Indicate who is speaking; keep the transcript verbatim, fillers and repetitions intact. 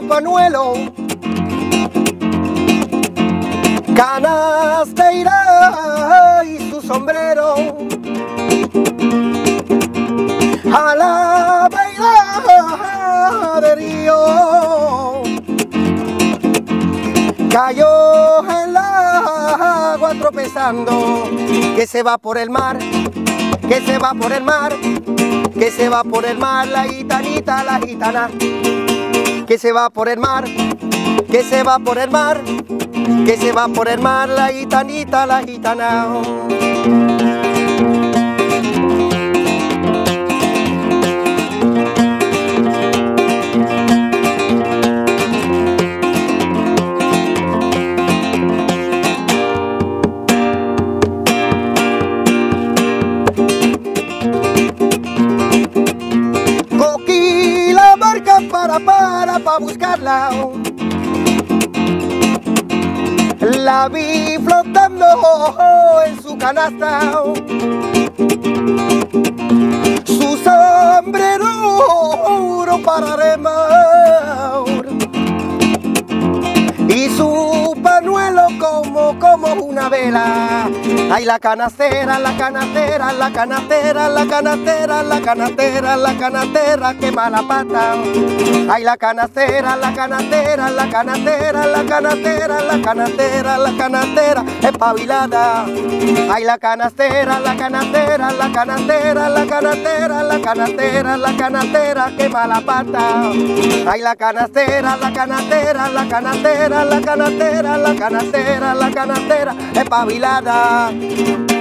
Speaker 1: panuelo, canastera y su sombrero, a la bailaderío, cayó en el agua tropezando, que se va por el mar, que se va por el mar, que se va por el mar, la gitanita, la gitana, que se va por el mar, que se va por el mar, que se va por el mar, la gitanita, la gitana. Cogí la barca para, para, para buscarla. La vi flotando en su canasta, su sombrero para remar y su panuelo como, como una vela. Ay, la canastera, la canastera, la canastera, la canastera, la canastera, la canastera, quema la pata. Ay, la canastera, la canastera, la canastera, la canastera, la canastera, la canastera, espabilada. Ay, la canastera, la canastera, la canastera, la canastera, la canastera, la canastera, quema la pata. Ay, la canastera, la canastera, la canastera, la canastera, la canastera, la canastera, espabilada.